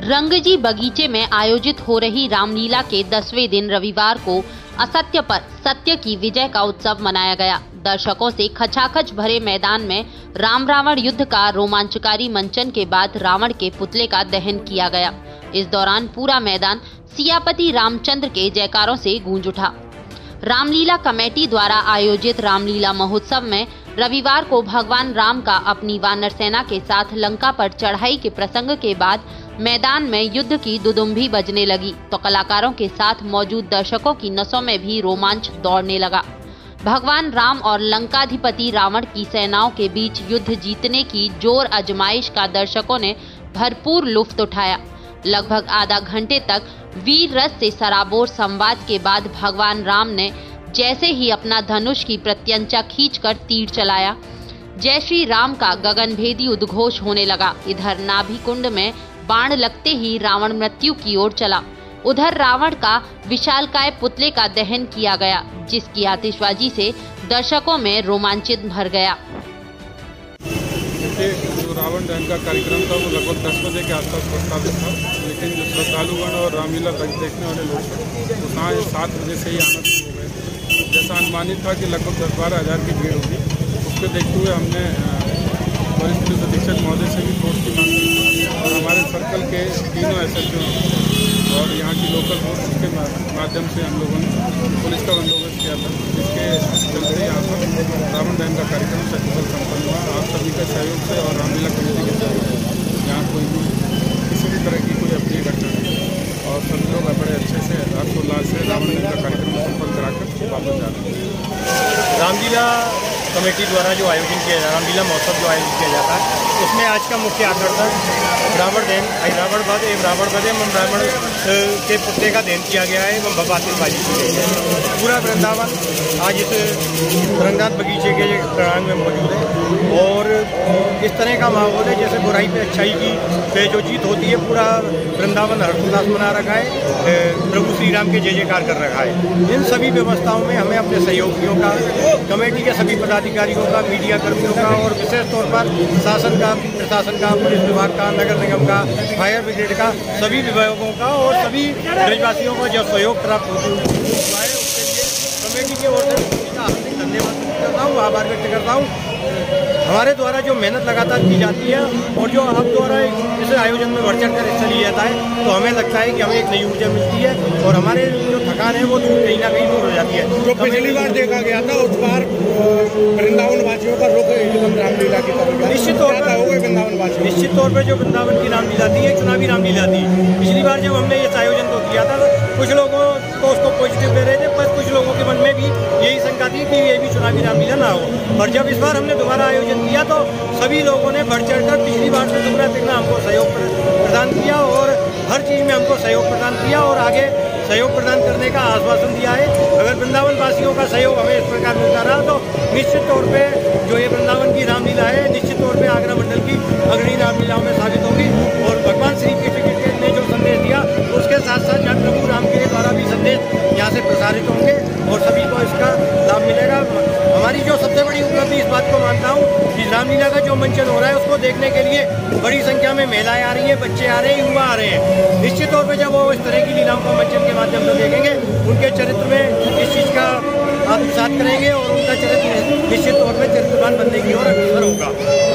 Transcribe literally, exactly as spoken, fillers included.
रंगजी बगीचे में आयोजित हो रही रामलीला के दसवें दिन रविवार को असत्य पर सत्य की विजय का उत्सव मनाया गया। दर्शकों से खचाखच भरे मैदान में राम रावण युद्ध का रोमांचकारी मंचन के बाद रावण के पुतले का दहन किया गया। इस दौरान पूरा मैदान सियापति रामचंद्र के जयकारों से गूंज उठा। रामलीला कमेटी द्वारा आयोजित रामलीला महोत्सव में रविवार को भगवान राम का अपनी वानर सेना के साथ लंका पर चढ़ाई के प्रसंग के बाद मैदान में युद्ध की दुदुम्भी बजने लगी तो कलाकारों के साथ मौजूद दर्शकों की नसों में भी रोमांच दौड़ने लगा। भगवान राम और लंकाधिपति रावण की सेनाओं के बीच युद्ध जीतने की जोर आजमाइश का दर्शकों ने भरपूर लुत्फ उठाया। लगभग आधा घंटे तक वीर रस से सराबोर संवाद के बाद भगवान राम ने जैसे ही अपना धनुष की प्रत्यंचा खींचकर तीर चलाया, जय श्री राम का गगनभेदी उद्घोष होने लगा। इधर नाभि कुंड में बाण लगते ही रावण मृत्यु की ओर चला। उधर रावण का विशालकाय पुतले का दहन किया गया, जिसकी आतिशबाजी से दर्शकों में रोमांचित भर गया। जो रावण दहन का कार्यक्रम था वो लगभग दस बजे के आसपास प्रस्तावित था, लेकिन जो श्रद्धालुगण और रामलीला देखने वाले लोग थे वो यहाँ सात बजे से ही आना शुरू हो गए। जैसा अनुमानित था कि लगभग दस बारह हज़ार की भीड़ होगी, उसको देखते हुए हमने वरिष्ठ पुलिस अधीक्षक महोदय से भी फोर्स की मांग की और हमारे सर्कल के तीनों एस एच ओ और यहाँ की लोकल फोर्स के माध्यम से हम लोगों ने पुलिस का बंदोबस्त किया था, जिसके चलते यहाँ पर रावण दहन का कार्यक्रम सफल संपन्न हुआ। आप सभी का सहयोग से और रामलीला कमेटी के सहयोग से यहाँ कोई भी किसी भी तरह की कोई अप्रिय घटना नहीं और सभी लोग बड़े अच्छे से हर्षोल्लास से रावण दहन का कार्यक्रम संपन्न कराकर वापस जा रहे हैं। रामलीला कमेटी द्वारा जो आयोजन किया जाता है, रामलीला महोत्सव जो आयोजित किया जाता है, उसमें आज का मुख्य आकर्षण रावण दहन रावण वध एवं रावण वध एवं रावण के पुतले का दहन किया गया है एवं भव्यआतिशबाजी की गई है। पूरा वृंदावन आज इस रंगनाथ बगीचे के प्रांगण में मौजूद है और इस तरह का माहौल है जैसे बुराई पे अच्छाई की पे जो जीत होती है। पूरा वृंदावन हर्षोल्लास मना रखा है, प्रभु श्री राम के जय जयकार कर रखा है। इन सभी व्यवस्थाओं में हमें अपने सहयोगियों का, कमेटी के सभी पदाधिकारियों का, मीडिया कर्मियों का और विशेष तौर पर शासन का, प्रशासन का, पुलिस विभाग का, नगर निगम का, फायर ब्रिगेड का, सभी विभागों का और सभी ब्रजवासियों का जो सहयोग प्राप्त होते हुए उसके लिए कमेटी की ओर से धन्यवाद करता हूँ, आभार व्यक्त करता हूँ। हमारे द्वारा जो मेहनत लगातार की जाती है और जो आप द्वारा इस आयोजन में बढ़ चढ़ कर हिस्सा लिया जाता है तो हमें लगता है कि हमें एक नई ऊर्जा मिलती है और हमारे जो थकान है वो दूर कहीं ना कहीं दूर हो जाती है। जो पिछली बार देखा गया था उस बार वृंदावन वासियों का रुख एकदम रामलीला की तरफ निश्चित तौर पर हो गए। वृंदावन वासी निश्चित तौर पर जो वृंदावन की रामलीला थी, एक चुनावी रामलीला थी। पिछली बार जब हमने इस आयोजन को किया था तो कुछ लोगों को उसको पॉजिटिव ले रहे थे, पर कुछ लोगों के मन में भी यही शंका थी कि ये भी चुनावी रामलीला ना हो। और जब इस बार हमने दोबारा आयोजन किया तो सभी लोगों ने बढ़ चढ़कर पिछली बार से दुगना तिगना हमको सहयोग प्रदान किया और हर चीज़ में हमको सहयोग प्रदान किया और आगे सहयोग प्रदान करने का आश्वासन दिया है। अगर वृंदावन वासियों का सहयोग हमें इस प्रकार मिलता रहा तो निश्चित तौर पे जो ये वृंदावन की रामलीला है निश्चित तौर पे आगरा मंडल की अग्रणी रामलीलाओं में साबित होगी। और भगवान श्री कृष्ण ने जो संदेश दिया उसके साथ साथ जहाँ प्रभु राम के द्वारा भी संदेश यहाँ से प्रसारित होंगे और सभी को इसका लाभ मिलेगा। हमारी जो सबसे बड़ी उपलब्धि इस बात को मानता हूँ कि रामलीला का जो मंचन हो रहा है उसको देखने के लिए बड़ी संख्या में महिलाएं आ रही हैं, बच्चे आ रहे हैं, युवा आ रहे हैं। निश्चित तौर पे जब वो इस तरह की लीलाओं को मंचन के माध्यम से देखेंगे उनके चरित्र में इस चीज़ का आत्मसात करेंगे और उनका चरित्र निश्चित तौर पर चरित्रवान बनने की ओर अग्रसर होगा।